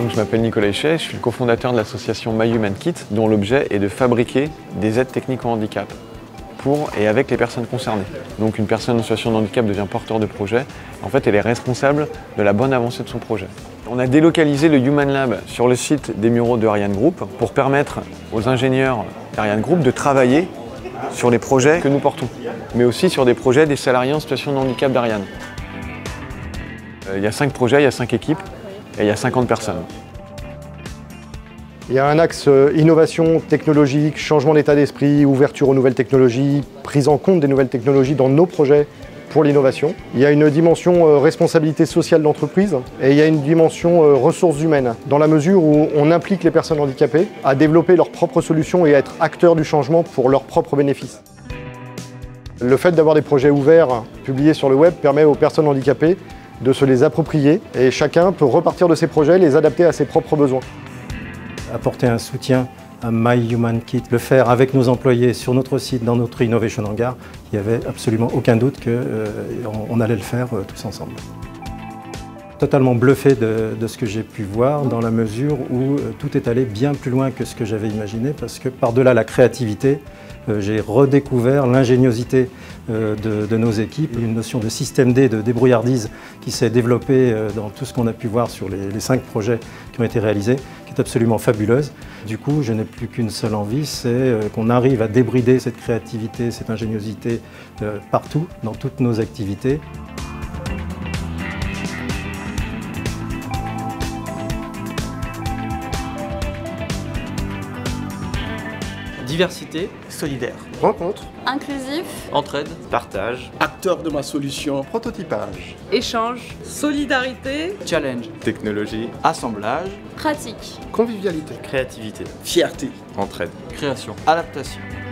Donc, je m'appelle Nicolas Hichet, je suis le cofondateur de l'association My Human Kit, dont l'objet est de fabriquer des aides techniques au handicap pour et avec les personnes concernées. Donc une personne en situation de handicap devient porteur de projet. En fait, elle est responsable de la bonne avancée de son projet. On a délocalisé le Human Lab sur le site des Mureaux de Ariane Group pour permettre aux ingénieurs d'Ariane Group de travailler sur les projets que nous portons, mais aussi sur des projets des salariés en situation de handicap d'Ariane. Il y a 5 projets, il y a 5 équipes et il y a 50 personnes. Il y a un axe innovation technologique, changement d'état d'esprit, ouverture aux nouvelles technologies, prise en compte des nouvelles technologies dans nos projets pour l'innovation. Il y a une dimension responsabilité sociale d'entreprise et il y a une dimension ressources humaines, dans la mesure où on implique les personnes handicapées à développer leurs propres solutions et à être acteurs du changement pour leurs propres bénéfices. Le fait d'avoir des projets ouverts publiés sur le web permet aux personnes handicapées de se les approprier et chacun peut repartir de ses projets, les adapter à ses propres besoins. Apporter un soutien à My Human Kit, le faire avec nos employés sur notre site, dans notre Innovation Hangar, il n'y avait absolument aucun doute qu'on allait le faire tous ensemble. Totalement bluffé de ce que j'ai pu voir, dans la mesure où tout est allé bien plus loin que ce que j'avais imaginé, parce que par-delà la créativité, j'ai redécouvert l'ingéniosité de nos équipes, une notion de système D, de débrouillardise qui s'est développée dans tout ce qu'on a pu voir sur les 5 projets qui ont été réalisés, qui est absolument fabuleuse. Du coup, je n'ai plus qu'une seule envie, c'est qu'on arrive à débrider cette créativité, cette ingéniosité partout, dans toutes nos activités. Diversité, solidaire, rencontre, inclusif, entraide, partage, acteur de ma solution, prototypage, échange, solidarité, challenge, technologie, assemblage, pratique, convivialité, créativité, fierté, entraide, création, adaptation.